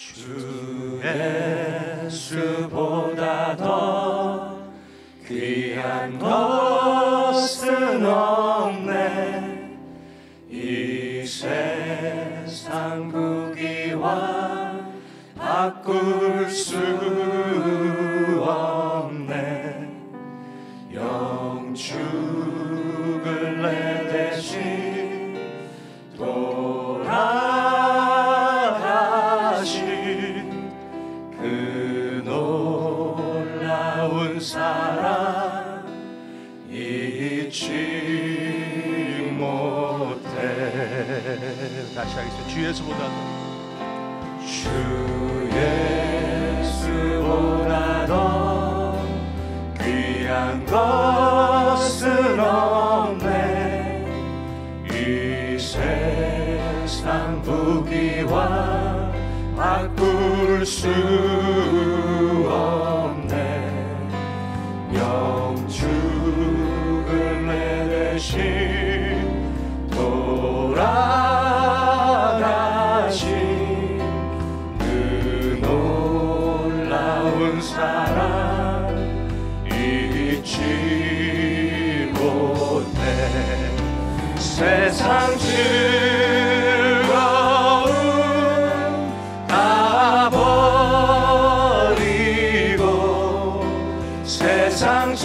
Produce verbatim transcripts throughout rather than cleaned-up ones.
주 예수보다 더 귀한 것은 없네. 이 세상 부귀와 바꿀 수 없네. 영축을 내 대신 돌아가신 그 놀라운 사랑 잊지 못해. 다시 하겠습니다. 주 예수보다 주 예수보다 더 귀한 것은 없네. 이 세상 부귀와 바꿀 수 없네. 영축을 내 대신 돌아가신 그 놀라운 사랑 잊지 못해. 세상 즐거움 다 버리고 세상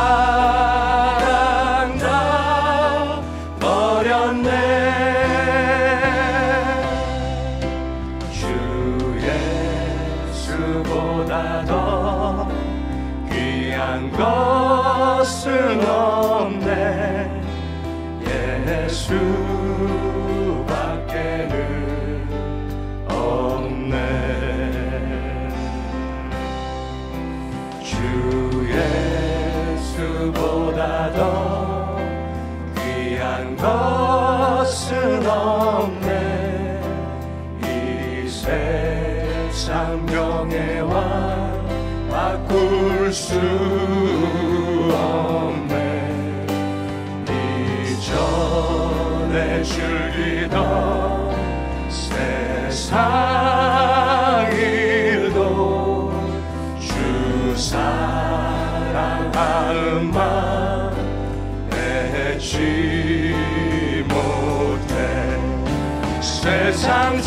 자랑 다 버렸네. 주 예수보다 더 귀한 것은 없네. 예수밖에는 없네. 주 예수보다 더 귀한 것은 없네. 이 세상 명예와 바꿀 수 없네. 이전에 즐기던 세상 일도 주 사랑하는 마음 잊지 못해. 세상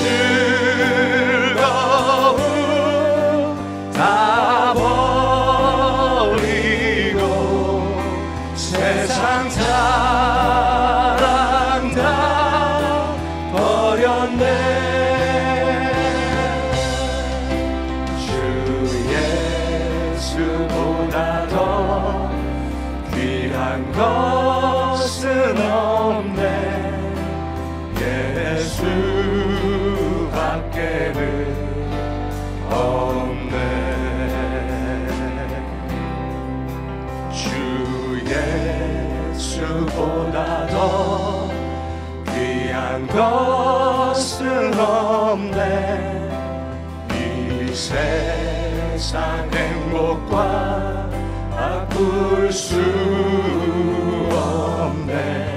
즐거움 다 버리고 세상 사랑 다 버렸네. 주 예수보다 더 귀한 것은 없네. 예수밖에는 없네. 주 예수보다 더 귀한 것은 없네. 이 세상 행복과 바꿀 수 없네.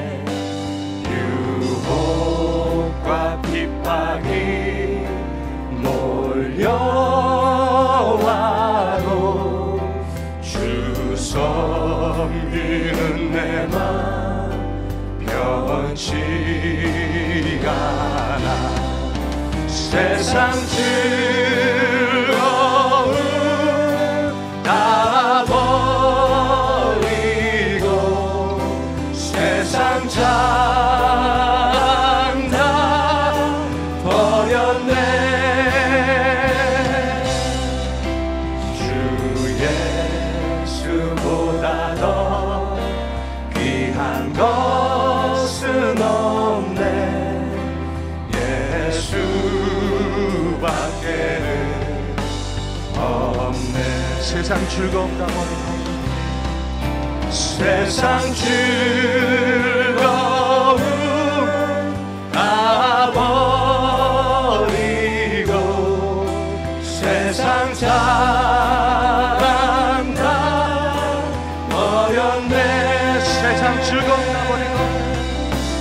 유혹과 핍박이 몰려와도 주 섬기는 내 맘 변치가 않아. 세상 즐거움 다 버리고 세상 자랑 다 버렸네. 주 예수보다 더 귀한 것은 없네. 예수밖에는 없네. 세상 즐거움 다 버리고 세상 즐거움 다 버리고 세상 자랑 다 버렸네. 세상 즐거움 다 버리고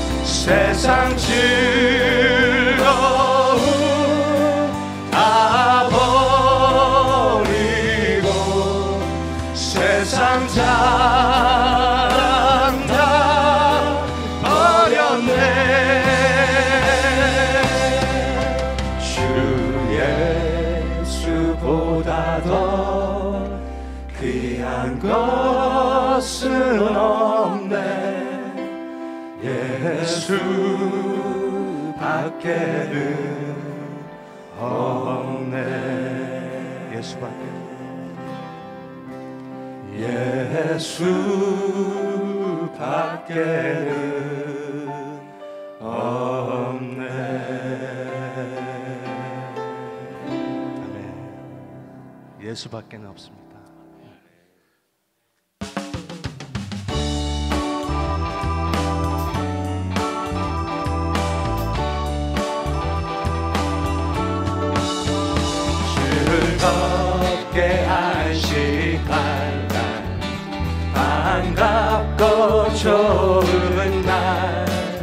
세상 즐거움 다 세상 사랑 다 버렸네. 주 예수보다 더 귀한 것은 없네. 예수 밖에는 없네. 예수밖에 예수 밖에는 없네. 아멘. 예수밖에는 없습니다. 즐겁게 한 시간 날 반갑고 좋은 날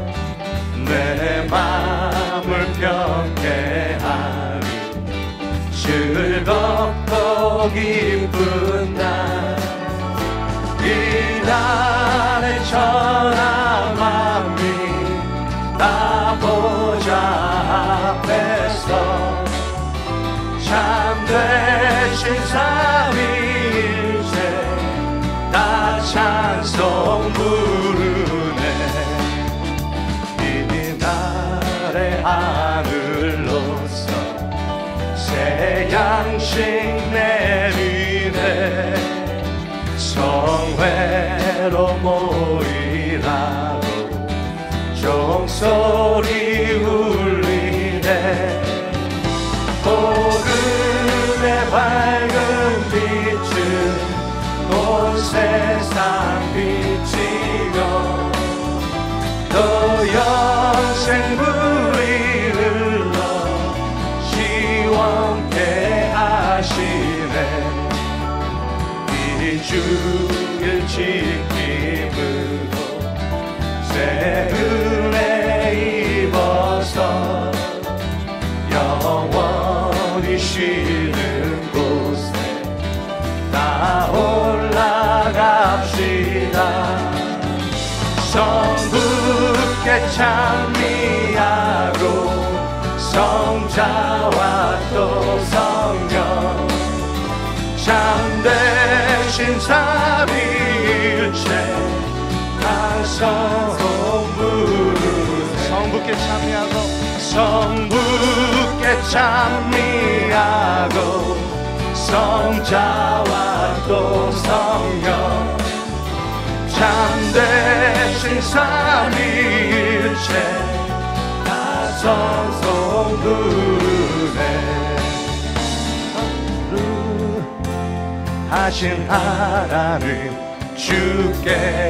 내 맘을 평쾌하리 즐겁고 기쁜 날 이날의 천하 만민 다 보좌 앞에서 참되신 삼위일체 다 찬송 부르네. 이날의 하늘로서 새 양식 내리네. 성회로 모이라고 종소리 울리네. 보름의 밝은 빛은 온 세상 비치며 또 영생 불이 흘러 시원케 하시네. 이 주일 지킴으로 새 은혜 입어서 영원히 쉬는 곳에 다 올라갑시다. 성부께 찬미하고 성자와 또 성령 참되신 삼위일체 찬송 부르네. 성부께 찬미하고 성부께 찬미하고 성자와 또 성령 참되신 삼위일체 다 찬송 부르네. 하신 하나님 주께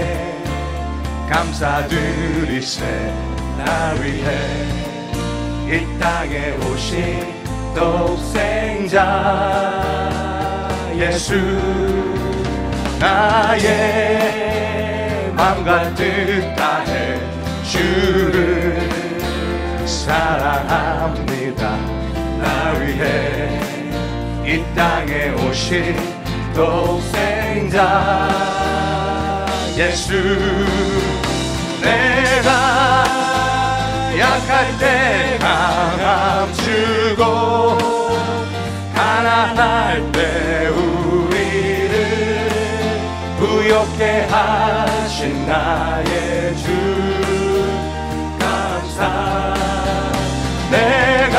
감사드리세. 날 위해 이 땅에 오신 독생자 예수 나의 맘과 뜻 다해 주를 사랑합니다. 날 위해 이 땅에 오신 독생자 예수 내가 약할 때 강함 주고 가난할 때 우리를 부욕해 하신 나의 주 감사. 내가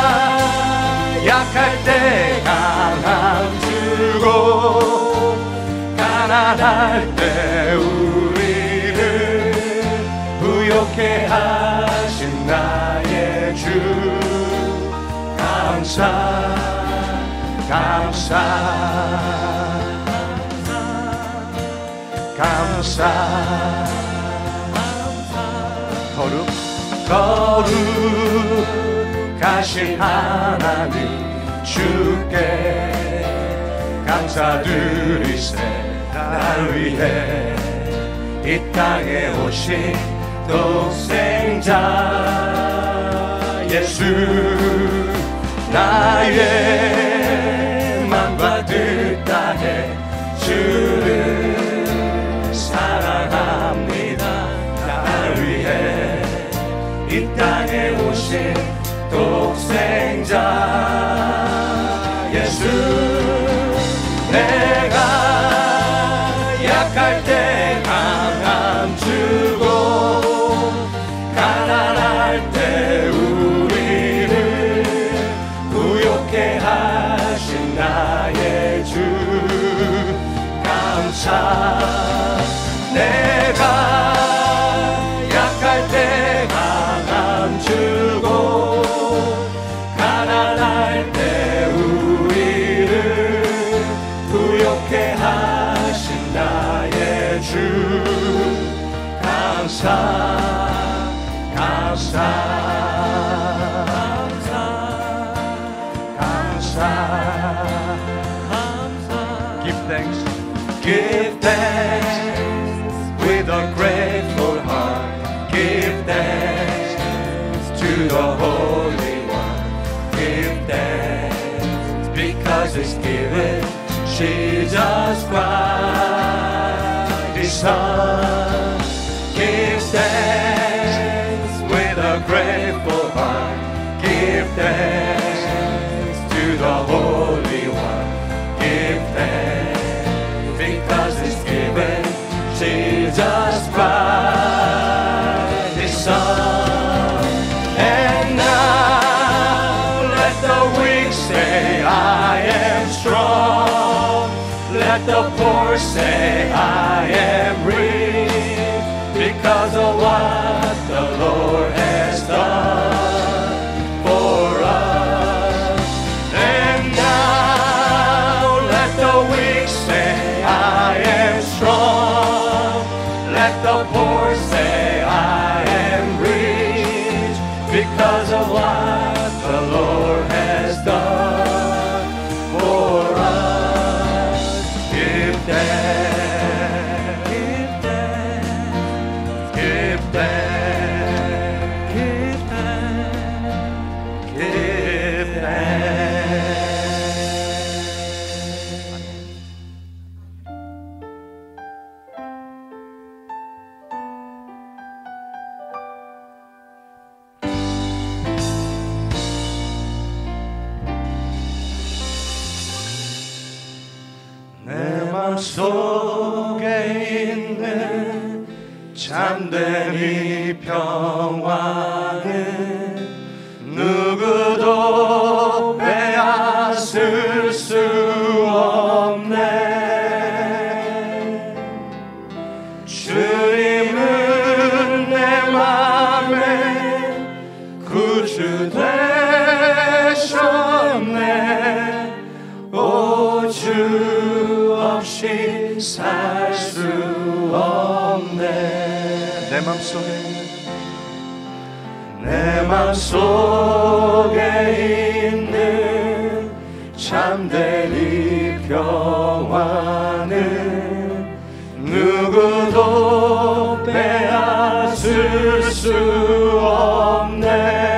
약할 때 강함 주고 가난할 때 우리를 부욕해 하신 나의 주 감사 감사 감사 거룩 거룩하신 하나님 주께 감사드리세. 날 위해 이 땅에 오신 독생자 예수 나의 맘과 뜻 다해 주를 약할 때 강함 주고 가난할 때 우리를 부욕해 하신 나의 주 감사. 내가 약할 때 강함 주고 가난할 때 우리를 부욕해 하신 나의 주 감사 감사 감사 감사. Give thanks. Give thanks with a grateful heart. Give thanks to the Holy One. Give thanks because it's given Jesus Christ, His Son. Give thanks with a grateful heart. Give thanks to the Holy One. Give thanks because it's given Jesus Christ, His Son. And now let the weak say I am strong. Let the poor say I am rich because of what the Lord has done for us. And now let the weak say I am strong. Let the poor say I am rich because of what the Lord has done for us. Give thanks, give thanks, give thanks, give thanks, give thanks. 내 맘속에 있는 참된 이 평화는 누구도 빼앗을 수 없네. 주님은 내 맘에 구주 되셨네. 오 주 없이 살 수 없네. 내 맘속에 내 맘속에 있는 참된 이 평화는 누구도 빼앗을 수 없네.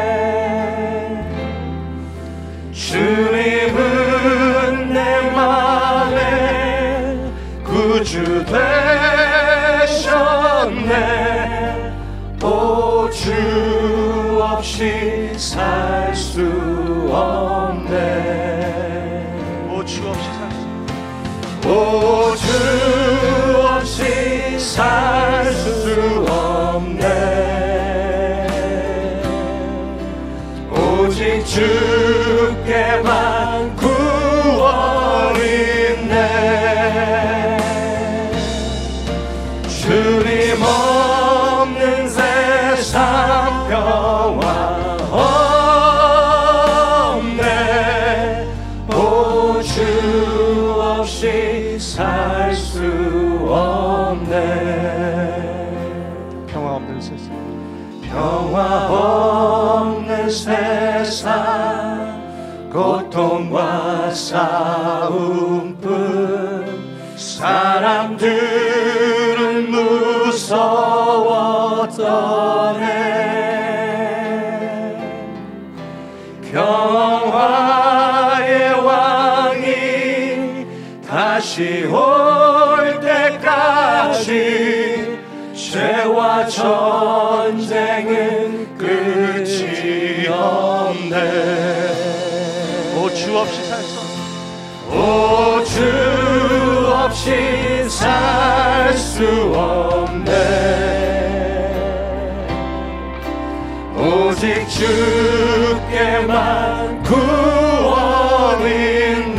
주님은 내 맘에 구주 되셨네. 오 주 없이 살 수 없네. 오 주 없이 살 수 오 주 없이 살 수 없네. 오직 주께만 구원 있네. 주님 없는 세상 평화 없네. 오 주 없이 살 수 없네. 평화 없는 세상 평화 없는 세상 고통과 싸움뿐. 사람들은 무서워 떠네. 평화의 왕이 다시 올 때까지 죄와 전쟁은 끝이 없네. 오 주 없이 살 수 없네. 오 주 없이 살 수 없네. 오직 주께만 구원이 있네.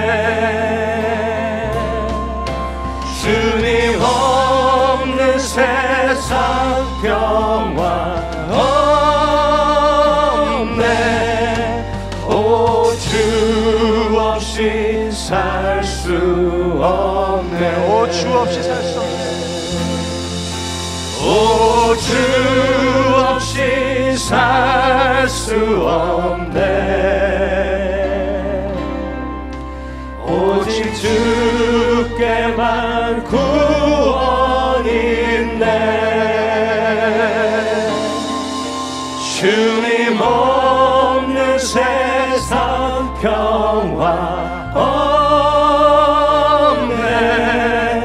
주님 없는 세상 평화 없네. 오 주 없이 살 수 없네. 오 주 없이 살 수 없네. 오 주 없이 살 수 없네. 오직 주께만 구원이 있네. 주님 없는 세상 평화 없네.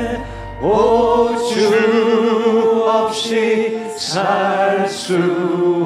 오 주 없이 살 수